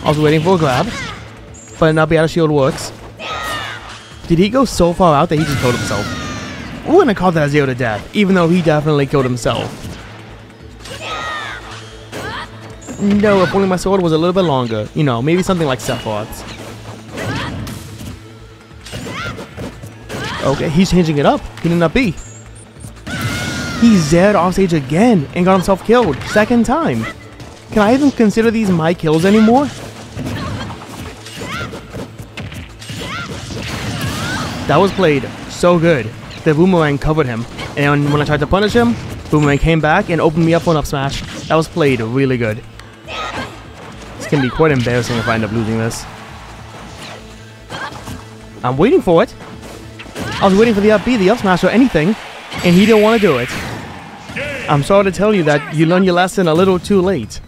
I was waiting for a grab, but not be out of shield works. Did he go so far out that he just killed himself? We're gonna call that a 0 to death, even though he definitely killed himself. No, if only my sword was a little bit longer. You know, maybe something like Sephiroth's. Okay, he's changing it up. He did not be. He Z'd offstage again and got himself killed. Second time. Can I even consider these my kills anymore? That was played so good. The boomerang covered him. And when I tried to punish him, boomerang came back and opened me up for an up smash. That was played really good. It's going to be quite embarrassing if I end up losing this. I'm waiting for it. I was waiting for the up B, the up smash, or anything, and he didn't want to do it. I'm sorry to tell you that you learned your lesson a little too late.